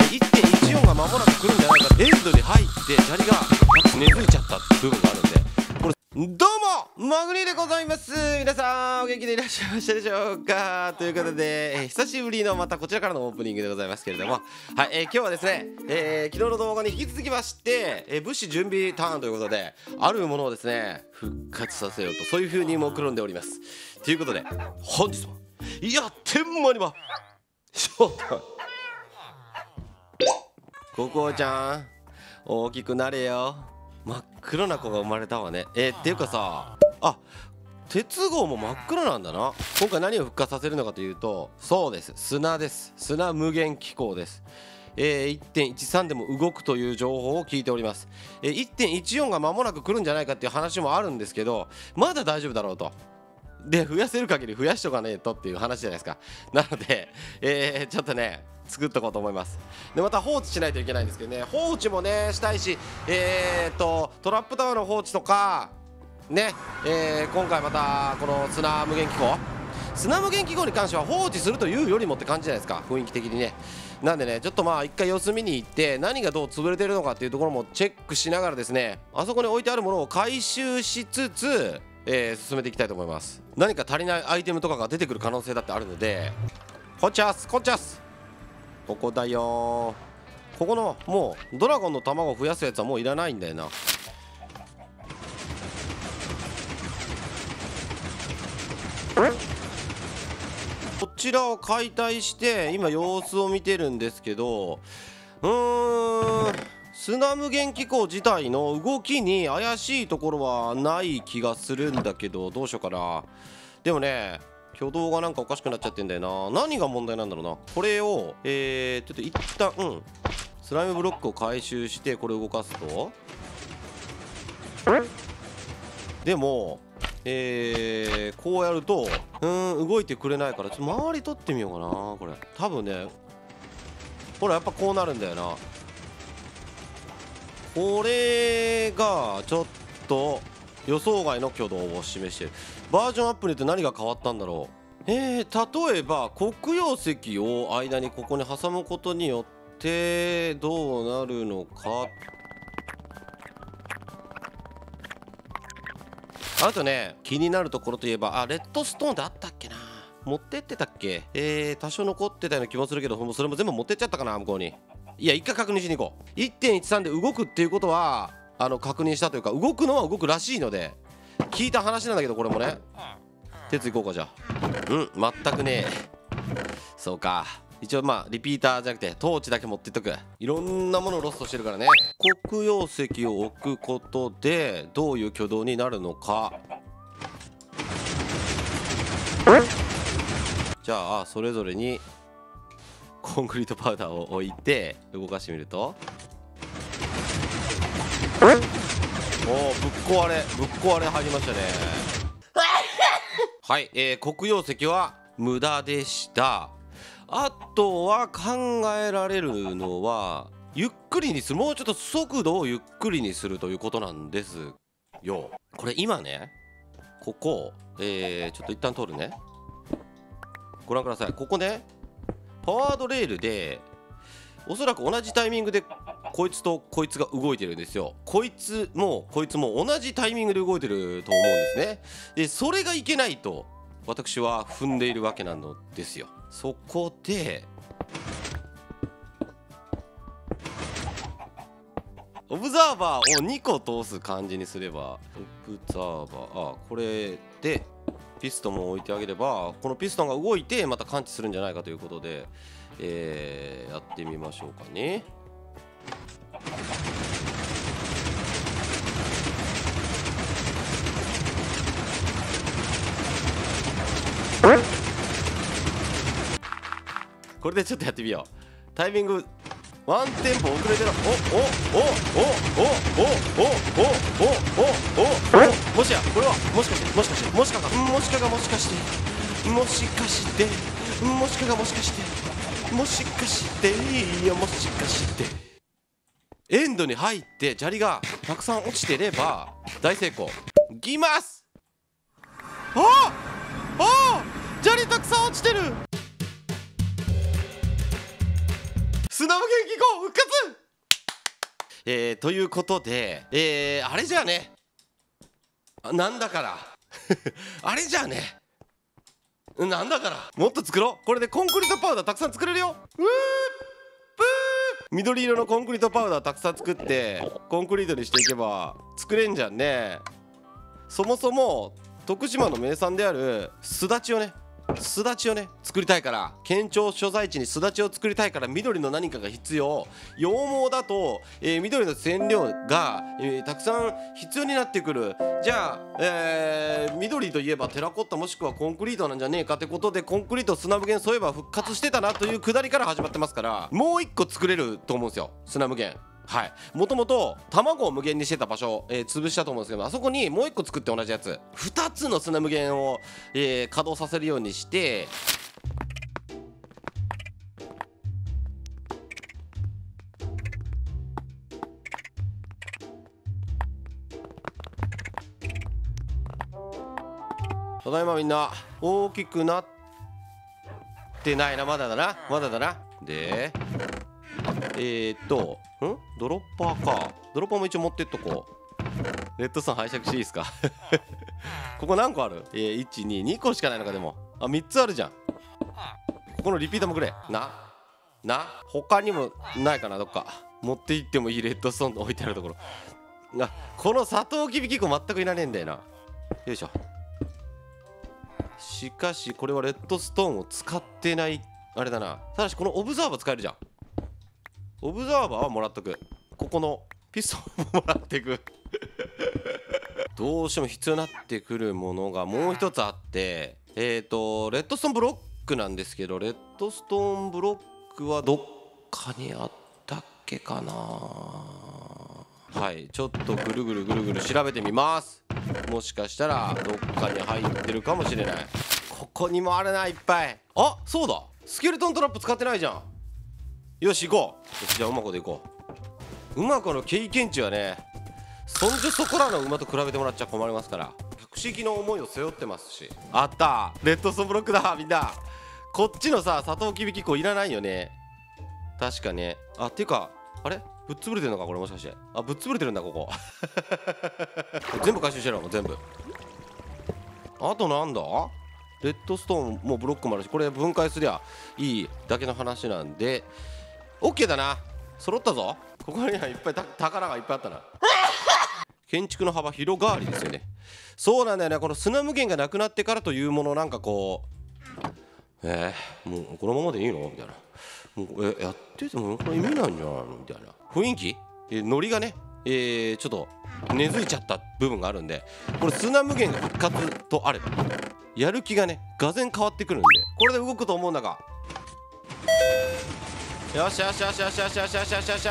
1.14 が間もなく来るんじゃないか。エンドに入って砂利が根付いちゃった部分があるんで、これどうもマグニーでございます。皆さんお元気でいらっしゃいましたでしょうか。ということで、久しぶりのまたこちらからのオープニングでございますけれども、はい、今日はですね、昨日の動画に引き続きまして、物資準備ターンということで、あるものをですね復活させようと、そういう風に目論んでおります。ということで本日もやってまいりましょう。ココちゃん大きくなれよ。真っ黒な子が生まれたわね。っていうかさ、あ、鉄号も真っ黒なんだな。今回何を復活させるのかというと、そうです、砂です。砂無限機構です。1.13 でも動くという情報を聞いております。1.14 が間もなく来るんじゃないかっていう話もあるんですけど、まだ大丈夫だろうと。で、増やせる限り増やしとかねえとっていう話じゃないですか。なので、ちょっとね作っとこうと思います。でまた放置しないといけないんですけどね、放置もねしたいし、トラップタワーの放置とかね、今回またこの砂無限機構に関しては放置するというよりもって感じじゃないですか、雰囲気的にね。なんでね、ちょっとまあ一回様子見に行って何がどう潰れてるのかっていうところもチェックしながらですね、あそこに置いてあるものを回収しつつ、進めていきたいと思います。何か足りないアイテムとかが出てくる可能性だってあるので、こっちゃすここだよ。ここのもうドラゴンの卵を増やすやつはもういらないんだよな。こちらを解体して今様子を見てるんですけど、砂無限機構自体の動きに怪しいところはない気がするんだけど、どうしようかな。でもね、挙動がなんかおかしくなっちゃってんだよな。何が問題なんだろうな。これをちょっと一旦スライムブロックを回収してこれを動かすと、でもこうやると動いてくれないから、ちょっと周り取ってみようかな。これ多分ね、ほらやっぱこうなるんだよな。これがちょっと予想外の挙動を示している。バージョンアップによって何が変わったんだろう。例えば黒曜石を間にここに挟むことによってどうなるのか。あとね、気になるところといえば、レッドストーンであったっけな。持ってってたっけ。多少残ってたような気もするけど、それも全部持ってっちゃったかな、向こうに。いや、一回確認しに行こう。 1.13 で動くっていうことは確認したというか、動くのは動くらしいので聞いた話なんだけど、これもね、鉄行こうか。じゃあ全くねえ。そうか、一応まあリピーターじゃなくてトーチだけ持ってっとく。いろんなものをロストしてるからね。黒曜石を置くことでどういう挙動になるのか。じゃあそれぞれにコンクリートパウダーを置いて動かしてみると、おお、ぶっ壊れ入りましたね。はい、黒曜石は無駄でした。あとは考えられるのはゆっくりにする、もうちょっと速度をゆっくりにするということなんですよ。これ今ね、ここちょっと一旦通るね。ご覧ください。ここね、パワードレールでおそらく同じタイミングでこいつとこいつが動いてるんですよ。こいつも同じタイミングで動いてると思うんですね。でそれがいけないと私は踏んでいるわけなのですよ。そこでオブザーバーを2個通す感じにすれば、オブザーバー、これでピストンも置いてあげれば、このピストンが動いてまた感知するんじゃないかということで、やってみましょうかね。これでちょっとやってみよう。タイミングワンテンポ遅れてる。もしやこれはもしかしてエンドに入って砂利がたくさん落ちてれば大成功。いきます。砂利たくさん落ちてる。砂砂無限機構復活ということであれじゃあねなんだからあれじゃあねなんだからもっと作ろう。これでコンクリートパウダーたくさん作れるよ。緑色のコンクリートパウダーたくさん作ってコンクリートにしていけば作れんじゃんね。そもそも徳島の名産であるすだちをね作りたいから、県庁所在地にすだちを作りたいから緑の何かが必要。羊毛だと、緑の染料が、たくさん必要になってくる。じゃあ、緑といえばテラコッタもしくはコンクリートなんじゃねえかってことで、コンクリート砂無限そういえば復活してたなというくだりから始まってますから、もう一個作れると思うんですよ、砂無限。はい、もともと卵を無限にしてた場所、潰したと思うんですけど、あそこにもう1個作って同じやつ2つの砂無限を、稼働させるようにして、ただいまみんな。大きくなってないな。まだだなでドロッパーか。ドロッパーも一応持ってっとこう。レッドストーン拝借していいですかここ何個ある？1、2個しかないのか。でも3つあるじゃん。ここのリピーターもくれな。他にもないかな。どっか持って行ってもいいレッドストーン置いてあるところ。このサトウキビキコ全くいらねえんだよな。よいしょ。しかしこれはレッドストーンを使ってないあれだな。ただしこのオブザーバー使えるじゃん。オブザーバーはもらっとく。ここのピストンももらってくどうしても必要になってくるものがもう一つあって、レッドストーンブロックなんですけど、レッドストーンブロックはどっかにあったっけかな。はい、ちょっとぐるぐる調べてみます。もしかしたらどっかに入ってるかもしれない。ここにもあるな、いっぱい。あ、そうだ、スケルトントラップ使ってないじゃん。よし行こう。よし、じゃあ馬子で行こう。馬子の経験値はね、そんじょそこらの馬と比べてもらっちゃ困りますから、百式の思いを背負ってますし。あった、レッドストーンブロックだ。みんなこっちのさ、サトウキビキコいらないよね、確かね。あ、っていうかあれぶっ潰れてるのかこれ、もしかして。あ、ぶっ潰れてるんだここ全部回収してるの全部。あとなんだ、レッドストーンもうブロックもあるし、これ分解すりゃいいだけの話なんで OK だな。揃ったぞ。ここにはいっぱい宝がいっぱいあったな建築の幅広がりですよね。そうなんだよね。この砂無限がなくなってからというもの、なんかこうもうこのままでいいのみたいな。もうやっててもこれ意味ないんじゃないのみたいな雰囲気、ノリがね、ちょっと根付いちゃった部分があるんで、これ砂無限が復活とあればやる気がねがぜん変わってくるんで、これで動くと思うんだが。よしよしよしよしよしよしよしよしよし、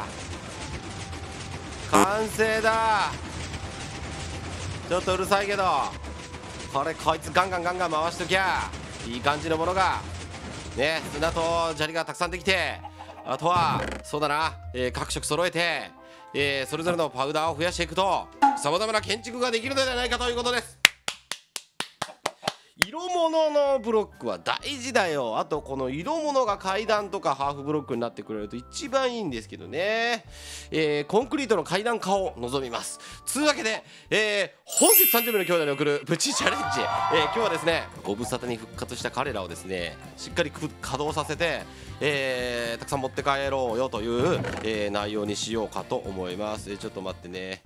完成だ。ちょっとうるさいけど、こいつガンガン回しときゃいい感じのものがね、砂と砂利がたくさんできて、あとはそうだな、各色揃えて、それぞれのパウダーを増やしていくとさまざまな建築ができるのではないかということです。色物のブロックは大事だよ。あとこの色物が階段とかハーフブロックになってくれると一番いいんですけどね。コンクリートの階段化を望みます。つうわけで、本日30名の兄弟に送るプチチャレンジ、今日はですね、ご無沙汰に復活した彼らをですねしっかり稼働させて、たくさん持って帰ろうよという、内容にしようかと思います。ちょっと待ってね。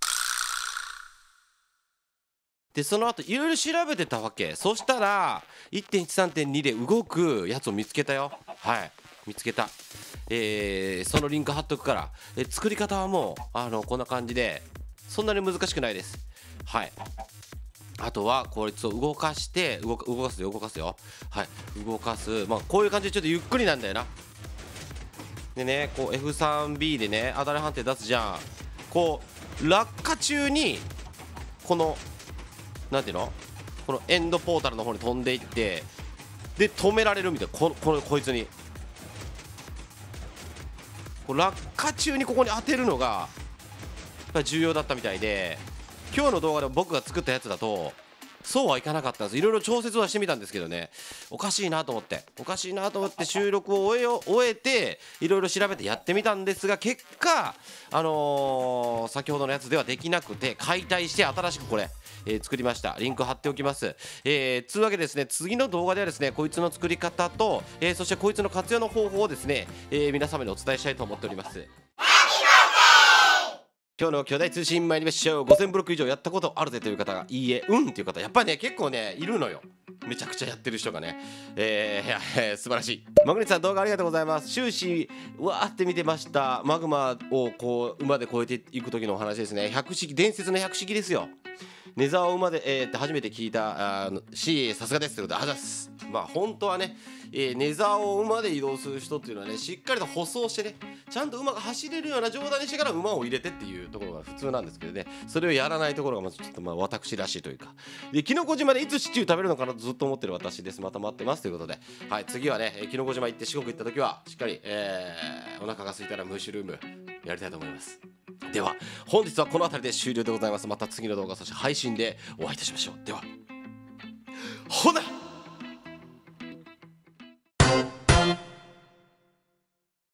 でその後いろいろ調べてたわけ。そしたら 1.13.2 で動くやつを見つけたよ。はい、見つけた。そのリンク貼っとくから、作り方はもうこんな感じでそんなに難しくないです。はい、あとはこいつを動かして動かすよ。はい、動かす。まあこういう感じでちょっとゆっくりなんだよな。でね、こう F3B でね当たり判定出すじゃん。こう落下中にこのなんていうの、このエンドポータルの方に飛んでいって、で止められるみたいな。こいつにこう落下中にここに当てるのがやっぱり重要だったみたいで、今日の動画で僕が作ったやつだとそうはいかなかったんです。いろいろ調節はしてみたんですけどね、おかしいなと思って収録を終えていろいろ調べてやってみたんですが、結果先ほどのやつではできなくて解体して新しくこれ作りました。リンク貼っておきます。つうわけでですね、次の動画ではですね、こいつの作り方と、そしてこいつの活用の方法をですね、皆様にお伝えしたいと思っております。今日の巨大通信参りましょう。5000ブロック以上やったことあるぜという方がいいえうんっていう方、やっぱりね結構ねいるのよ。めちゃくちゃやってる人がね、素晴らしい。マグネットさん、動画ありがとうございます。終始わーって見てました。マグマをこう馬で越えていく時のお話ですね。百式、伝説の百式ですよ。ネザーを馬で、初めて聞いたし、さすがですということで、あざっす。まあ本当はね、ネザーを馬で移動する人っていうのはね、しっかりと舗装してね、ちゃんと馬が走れるような状態にしてから馬を入れてっていうところが普通なんですけどね、それをやらないところがまずちょっとまあ私らしいというか、でキノコ島でいつシチュー食べるのかなとずっと思ってる私です。また待ってますということで、はい、次はねキノコ島行って四国行った時はしっかり、お腹が空いたらムッシュルームやりたいと思います。では本日はこの辺りで終了でございます。また次の動画、そして配信でお会いいたしましょう。ではほな。